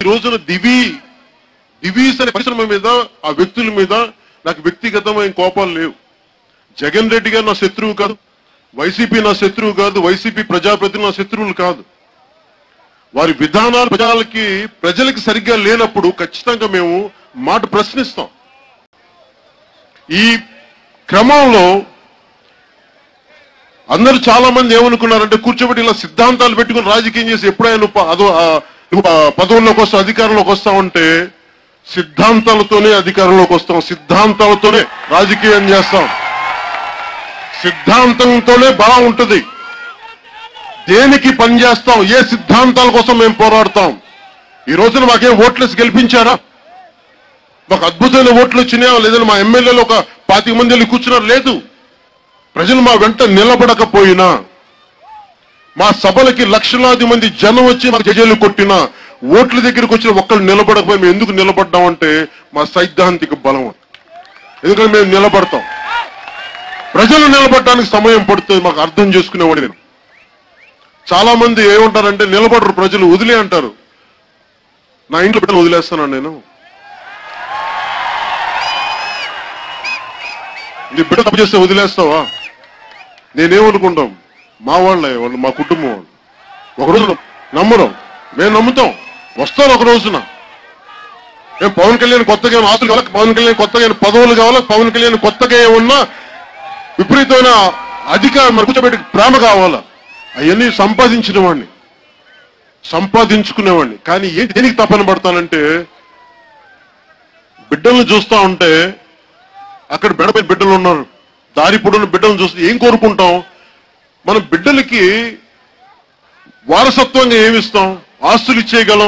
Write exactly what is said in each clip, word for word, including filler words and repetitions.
ఈ రోజున దివి దివీస్ అనే పరిశ్రమ మీద ఆ వ్యక్తుల మీద నాకు వ్యక్తిగతమైన కోపాలు లేవు. జగన్ రెడ్డి గారు నా శత్రువు కాదు, వైసీపీ నా శత్రువు కాదు, వైసీపీ ప్రజాప్రతినిధులు నా శత్రువులు కాదు. వారి విధానాలు ప్రజలకి ప్రజలకి సరిగ్గా లేనప్పుడు ఖచ్చితంగా మేము మాట ప్రశ్నిస్తాం. ఈ క్రమంలో అందరూ చాలా మంది ఏమనుకున్నారంటే కూర్చోబెట్టి ఇలా సిద్ధాంతాలు పెట్టుకుని రాజకీయం చేసి ఎప్పుడైనా అదో పదవుల్లోకి వస్తాం, అధికారంలోకి వస్తామంటే సిద్ధాంతాలతోనే అధికారంలోకి వస్తాం, సిద్ధాంతాలతోనే రాజకీయం చేస్తాం, సిద్ధాంతంతోనే బలం ఉంటుంది. దేనికి పనిచేస్తాం, ఏ సిద్ధాంతాల కోసం మేము పోరాడతాం. ఈ రోజున మాకేం ఓట్లేసి గెలిపించారా? మాకు అద్భుతమైన ఓట్లు వచ్చినాయా? లేదంటే మా ఎమ్మెల్యేలు ఒక పాతిక మంది వెళ్ళి కూర్చున్నారు? లేదు. ప్రజలు మా వెంట నిలబడకపోయినా, మా సభలకి లక్షలాది మంది జనం వచ్చి మాకు జజేలు కొట్టినా, ఓట్ల దగ్గరికి వచ్చిన ఒక్కళ్ళు నిలబడకపోయి మేము ఎందుకు నిలబడ్డామంటే మా సైద్ధాంతిక బలం. ఎందుకంటే మేము నిలబడతాం. ప్రజలు నిలబడడానికి సమయం పడుతుంది, మాకు అర్థం చేసుకునేవాడు నేను. చాలా మంది ఏమంటారంటే నిలబడరు ప్రజలు, వదిలే అంటారు. నా ఇంట్లో బిడ్డలు వదిలేస్తాను నేను. నీ బిడ్డ తప్పు చేస్తే వదిలేస్తావా? నేనేమనుకుంటాం, మా వాళ్ళే వాళ్ళు, మా కుటుంబం వాళ్ళు. ఒక రోజు నమ్మరు, మేము నమ్ముతాం, వస్తాను ఒక రోజున. ఏం పవన్ కళ్యాణ్ కొత్తగా ఏం ఆస్తులు కావాలి, పవన్ కళ్యాణ్ కొత్తగా ఏం పదవులు కావాలా, పవన్ కళ్యాణ్ కొత్తగా ఏమన్నా విపరీతమైన అధికారం కూర్చోబెట్టి ప్రేమ కావాలా? అవన్నీ సంపాదించిన వాడిని, సంపాదించుకునేవాడిని. కానీ ఏంటి దేనికి తపన పడతానంటే, బిడ్డలను చూస్తా ఉంటే అక్కడ బెడపై బిడ్డలు ఉన్నారు, దారి పొడున్న బిడ్డలను చూస్తే ఏం కోరుకుంటాం? మన బిడ్డలకి వారసత్వంగా ఏమిస్తాం? ఆస్తులు ఇచ్చేయగలం,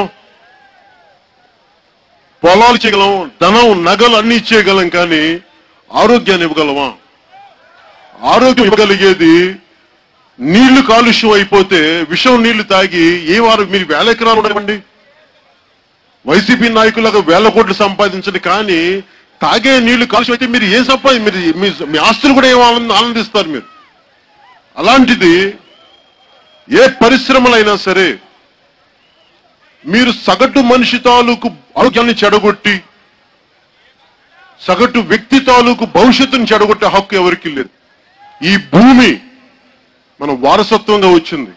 పొలాలు ఇచ్చేయగలం, ధనం నగలు అన్ని ఇచ్చేయగలం, కానీ ఆరోగ్యాన్ని ఇవ్వగలమా? ఆరోగ్యం ఇవ్వగలిగేది నీళ్లు కాలుష్యం అయిపోతే విషం నీళ్లు తాగి ఏ వారు మీరు వేల ఎకరాలు ఉండవండి. వైసీపీ నాయకులకు వేల కోట్లు సంపాదించండి, కానీ తాగే నీళ్లు కాలుష్యం అయితే మీరు ఏం సంపాది మీరు మీ ఆస్తులు కూడా ఏం ఆనందిస్తారు మీరు. అలాంటిది ఏ పరిశ్రమలైనా సరే మీరు సగటు మనిషి తాలూకు ఆరోగ్యాన్ని చెడగొట్టి, సగటు వ్యక్తి తాలూకు భవిష్యత్తుని చెడగొట్టే హక్కు ఎవరికి లేదు. ఈ భూమి మనం వారసత్వంగా వచ్చింది.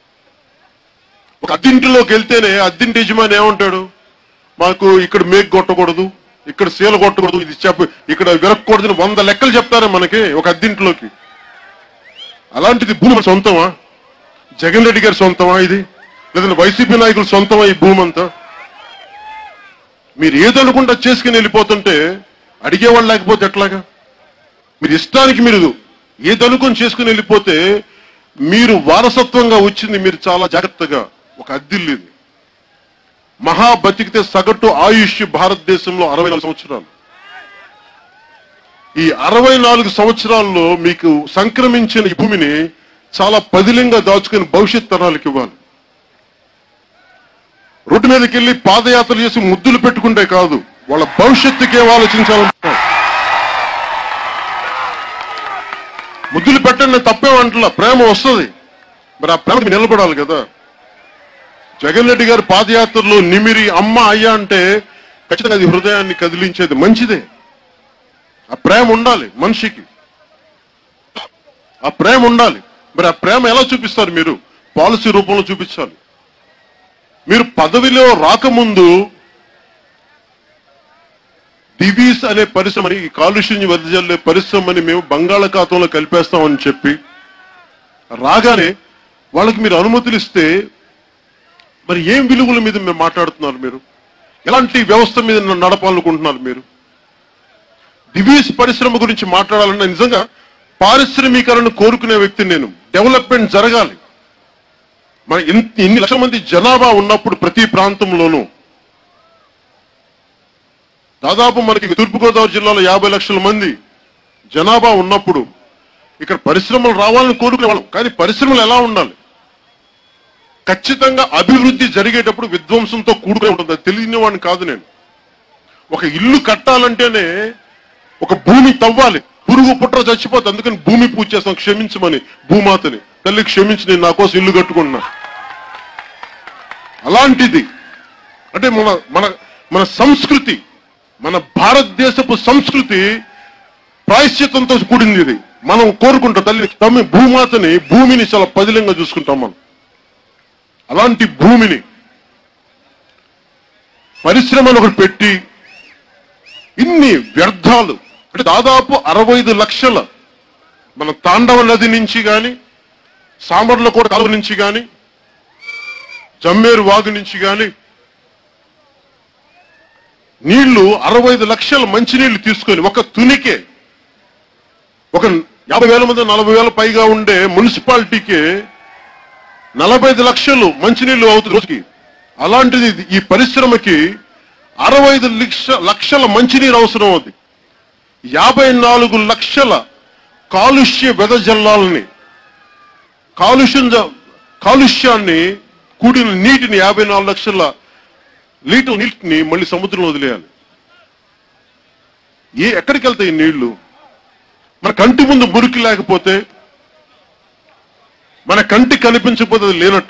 ఒక అద్దింటిలోకి వెళ్తేనే అద్దింటి యజమాని ఏమంటాడు, మాకు ఇక్కడ మేకు కొట్టకూడదు, ఇక్కడ సీల కొట్టకూడదు, ఇది చెప్పు, ఇక్కడ విరక్కూడదు, వంద లెక్కలు చెప్తారే మనకి ఒక అద్దింటిలోకి. అలాంటిది భూమి మన సొంతమా? జగన్ రెడ్డి గారి సొంతమా ఇది? లేదంటే వైసీపీ నాయకుల సొంతమా ఈ భూమి అంతా? మీరు ఏదనుకుంటా చేసుకుని వెళ్ళిపోతుంటే అడిగేవాళ్ళు లేకపోతే ఎట్లాగా? మీరు ఇష్టానికి మీరు ఏదనుకుని చేసుకుని వెళ్ళిపోతే మీరు వారసత్వంగా వచ్చింది మీరు చాలా జాగ్రత్తగా ఒక అద్దిల్లు. ఇది మహా బతికితే సగటు ఆయుష్ భారతదేశంలో అరవై నాలుగు సంవత్సరాలు. ఈ అరవై నాలుగు సంవత్సరాల్లో మీకు సంక్రమించిన ఈ భూమిని చాలా పదిలంగా దాచుకుని భవిష్యత్ తరాలకు ఇవ్వాలి. రోడ్డు మీదకి వెళ్ళి పాదయాత్రలు చేసి ముద్దులు పెట్టుకుంటే కాదు, వాళ్ళ భవిష్యత్తుకే ఆలోచించాలంటున్నాం. ముద్దులు పెట్టండి తప్పేమంటలా, ప్రేమ వస్తుంది, మరి ఆ ప్రేమకి నిలబడాలి కదా. జగన్ రెడ్డి గారి పాదయాత్రలో నిమిరి అమ్మ అయ్యా అంటే ఖచ్చితంగా అది హృదయాన్ని కదిలించేది, మంచిదే. ఆ ప్రేమ ఉండాలి మనిషికి, ఆ ప్రేమ ఉండాలి. మరి ఆ ప్రేమ ఎలా చూపిస్తారు? మీరు పాలసీ రూపంలో చూపించాలి. మీరు పదవిలో రాకముందు దివీస్ అనే పరిశ్రమని, కాలుష్యం వెదజల్లే పరిశ్రమని మేము బంగాళాఖాతంలో కలిపేస్తామని చెప్పి రాగానే వాళ్ళకి మీరు అనుమతులు ఇస్తే మరి ఏం విలువల మీద మేము మాట్లాడుతున్నారు? మీరు ఎలాంటి వ్యవస్థ మీద నడపాలనుకుంటున్నారు? మీరు దివీస్ పరిశ్రమ గురించి మాట్లాడాలన్నా నిజంగా పారిశ్రామికరణ కోరుకునే వ్యక్తిని నేను. డెవలప్మెంట్ జరగాలి. మన ఇన్ని లక్షల మంది జనాభా ఉన్నప్పుడు ప్రతి ప్రాంతంలోనూ దాదాపు మనకి తూర్పుగోదావరి జిల్లాలో యాభై లక్షల మంది జనాభా ఉన్నప్పుడు ఇక్కడ పరిశ్రమలు రావాలని కోరుకునే వాళ్ళం. కానీ పరిశ్రమలు ఎలా ఉండాలి? ఖచ్చితంగా అభివృద్ధి జరిగేటప్పుడు విధ్వంసంతో కూడుకునే ఉంటుంది. అది తెలియని వాడిని కాదు నేను. ఒక ఇల్లు కట్టాలంటేనే ఒక భూమి తవ్వాలి, పురుగు పుట్ర చచ్చిపోతుంది, అందుకని భూమి పూజ చేస్తాం క్షమించమని భూమాతని. తల్లి క్షమించి నేను నా కోసం ఇల్లు కట్టుకుంటున్నా. అలాంటిది అంటే మన మన మన సంస్కృతి, మన భారతదేశపు సంస్కృతి ప్రాయశ్చిత్తంతో కూడింది. ఇది మనం కోరుకుంటాం. తల్లి తమ్మి భూమాతని, భూమిని చాలా పదిలంగా చూసుకుంటాం మనం. అలాంటి భూమిని పరిశ్రమను ఒకటి పెట్టి ఇన్ని వ్యర్థాలు, అంటే దాదాపు అరవై ఐదు లక్షల మన తాండవ నది నుంచి కానీ, సామర్లకోట కాలువ నుంచి కానీ, జమ్మేరు వాగు నుంచి కానీ నీళ్లు అరవై ఐదు లక్షల మంచినీళ్లు తీసుకొని ఒక తునికే ఒక యాభై వేల మంది నలభై వేల పైగా ఉండే మున్సిపాలిటీకి నలభై ఐదు లక్షలు మంచినీళ్లు అవుతుంది రోజుకి. అలాంటిది ఈ పరిశ్రమకి అరవై ఐదు లక్ష లక్షల మంచినీరు అవసరం అవుతుంది. యాభై నాలుగు లక్షల కాలుష్య వెదజల్లాలని, కాలుష్యం కాలుష్యాన్ని కూడిన నీటిని, యాభై నాలుగు లక్షల లీటర్ నీటిని మళ్ళీ సముద్రంలో వదిలేయాలి. ఏ ఎక్కడికి వెళ్తాయి నీళ్లు? మన కంటి ముందు మురికి లేకపోతే, మన కంటికి కనిపించకపోతే అది లేనట్ట.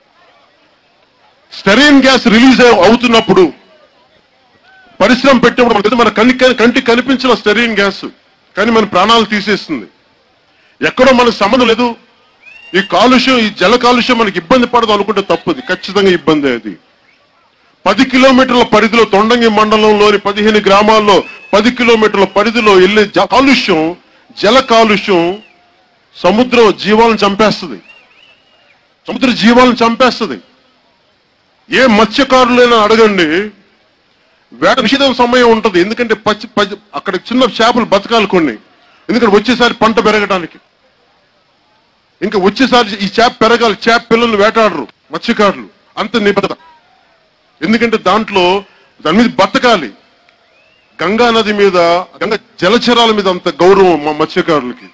స్టెరైన్ గ్యాస్ రిలీజ్ అవుతున్నప్పుడు పరిశ్రమ పెట్టినప్పుడు మన కంటి కంటికి కనిపించిన స్టెరైన్ గ్యాస్ కానీ మన ప్రాణాలు తీసేస్తుంది. ఎక్కడో మనకు సంబంధం లేదు. ఈ కాలుష్యం, ఈ జల కాలుష్యం మనకి ఇబ్బంది పడదు అనుకుంటే తప్పుది, ఖచ్చితంగా ఇబ్బంది. అది పది కిలోమీటర్ల పరిధిలో, తొండంగి మండలంలోని పదిహేను గ్రామాల్లో పది కిలోమీటర్ల పరిధిలో వెళ్ళే కాలుష్యం, జల కాలుష్యం సముద్ర జీవాలను చంపేస్తుంది, సముద్ర జీవాలను చంపేస్తుంది. ఏ మత్స్యకారులైనా అడగండి, వేట నిషేధం సమయం ఉంటుంది. ఎందుకంటే పచ్చి అక్కడ చిన్న చేపలు బతకాలి కొన్ని, ఎందుకంటే వచ్చేసారి పంట పెరగడానికి, ఇంకా వచ్చేసారి ఈ చేప పెరగాలి. చేప పిల్లలు వేటాడరు మత్స్యకారులు, అంత నిబద్ధత. ఎందుకంటే దాంట్లో దాని మీద బతకాలి. గంగా నది మీద, గంగా జలచరాల మీద అంత గౌరవం మా మత్స్యకారులకి.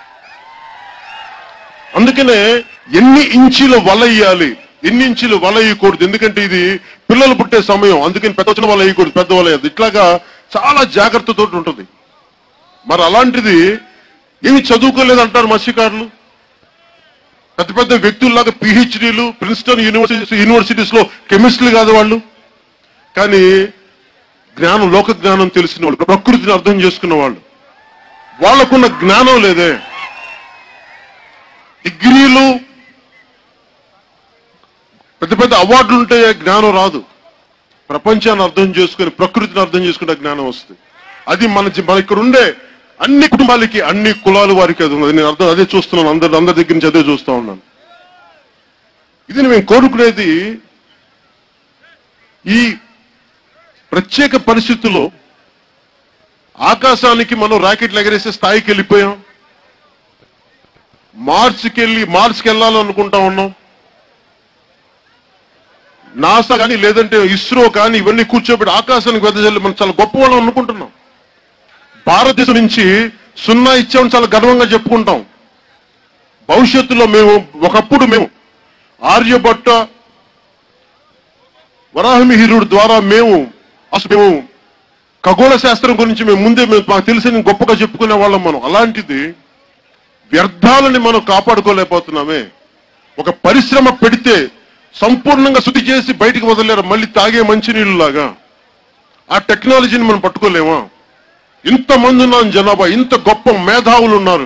అందుకనే ఎన్ని ఇంచీల వల వేయాలి, ఎన్ని ఇంచీలు వల వేయకూడదు, ఎందుకంటే ఇది పిల్లలు పుట్టే సమయం. అందుకని పెద్ద వచ్చిన వల వేయకూడదు, పెద్ద వల వేయదు. ఇట్లాగా చాలా జాగ్రత్తతో ఉంటుంది. మరి అలాంటిది ఏమి చదువుకోలేదు అంటారు మత్స్యకారులు. పెద్ద పెద్ద వ్యక్తుల్లాగా పిహెచ్డీలు, ప్రిన్స్టన్ యూనివర్సిటీ యూనివర్సిటీస్ లో కెమిస్ట్రీలు కాదు వాళ్ళు. కానీ జ్ఞానం, లోక జ్ఞానం తెలిసిన వాళ్ళు, ప్రకృతిని అర్థం చేసుకున్న వాళ్ళు, వాళ్ళకున్న జ్ఞానం లేదే. డిగ్రీలు, పెద్ద పెద్ద అవార్డులు ఉంటే జ్ఞానం రాదు. ప్రపంచాన్ని అర్థం చేసుకుని, ప్రకృతిని అర్థం చేసుకునే జ్ఞానం వస్తుంది. అది మన మన ఇక్కడ ఉండే అన్ని కుటుంబాలకి, అన్ని కులాల వారికి అది ఉన్నది. నేను అర్థం అదే చూస్తున్నాను, అందరి అందరి దగ్గర నుంచి అదే చూస్తూ ఉన్నాను. ఇది మేము కోరుకునేది. ఈ ప్రత్యేక పరిస్థితుల్లో ఆకాశానికి మనం రాకెట్లు ఎగరేసే స్థాయికి వెళ్ళిపోయాం. మార్చికి వెళ్ళి మార్చికి వెళ్ళాలనుకుంటా ఉన్నాం. నాసా కానీ, లేదంటే ఇస్రో కానీ ఇవన్నీ కూర్చోబెట్టి ఆకాశానికి వెదజల్లి మనం చాలా గొప్ప వాళ్ళం అనుకుంటున్నాం. భారతదేశం నుంచి సున్నా ఇచ్చామని చాలా గర్వంగా చెప్పుకుంటాం. భవిష్యత్తులో మేము, ఒకప్పుడు మేము ఆర్యభట్ట, వరాహమిహిరుడు ద్వారా మేము అసలు మేము ఖగోళ శాస్త్రం గురించి మేము ముందే మాకు తెలిసి గొప్పగా చెప్పుకునే వాళ్ళం మనం. అలాంటిది వ్యర్థాలని మనం కాపాడుకోలేకపోతున్నామే. ఒక పరిశ్రమ పెడితే సంపూర్ణంగా శుద్ధి చేసి బయటికి వదిలేరు, మళ్ళీ తాగే మంచినీళ్ళు లాగా. ఆ టెక్నాలజీని మనం పట్టుకోలేమా? ఇంతమంది ఉన్నాం జనాభా, ఇంత గొప్ప మేధావులు ఉన్నారు,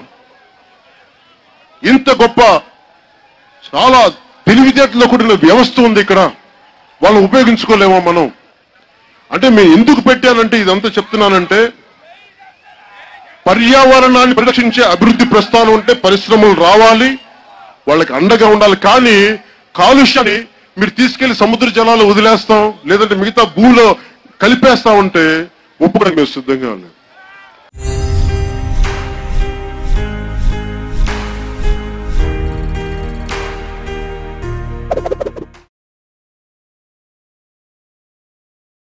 ఇంత గొప్ప చాలా తెలివితేటలో కూడిన వ్యవస్థ ఉంది ఇక్కడ. వాళ్ళని ఉపయోగించుకోలేమా మనం? అంటే మేము ఎందుకు పెట్టానంటే, ఇదంతా చెప్తున్నానంటే, పర్యావరణాన్ని పరిరక్షించే అభివృద్ధి ప్రస్థానం ఉంటే పరిశ్రమలు రావాలి, వాళ్ళకి అండగా ఉండాలి. కానీ కాలుష్యాన్ని మీరు తీసుకెళ్లి సముద్ర జలాలు వదిలేస్తాం, లేదంటే మిగతా భూమిలో కలిపేస్తా ఉంటే ఒప్పుకోవడానికి మేము సిద్ధంగా ఉన్నాం.